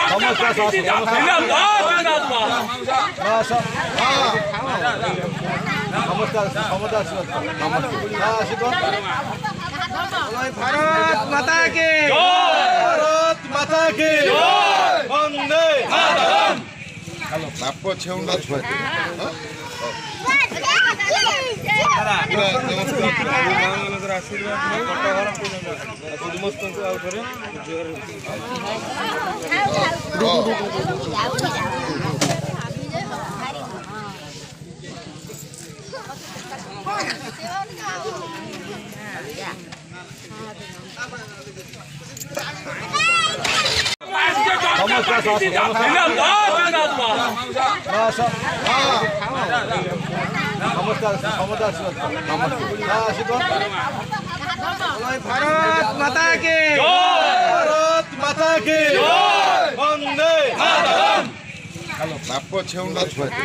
भारत माता के भारत माता के वंदे मातरम। बाप छेउंडा छुआते भारत माता के भारत माता के वंदे मातरम। बाप छेउंडा छुआते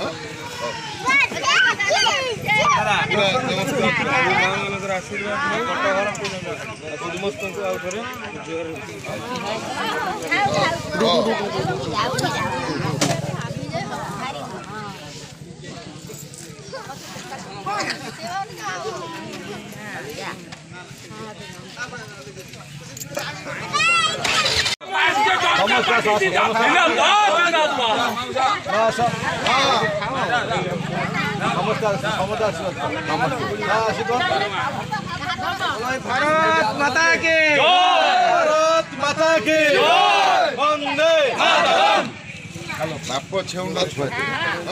भारत माता के भारत माता के वंदे मातरम। बाप छेउंडा छुआते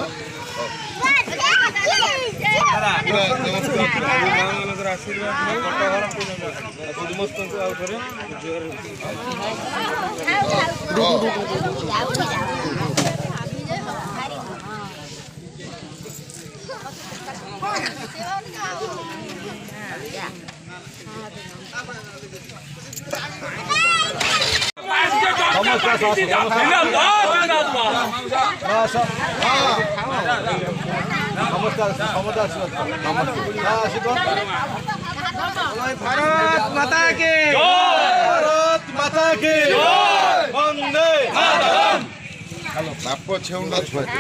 भारत माता के भारत माता के वंदे मातरम। बाप छेउंडा छुआते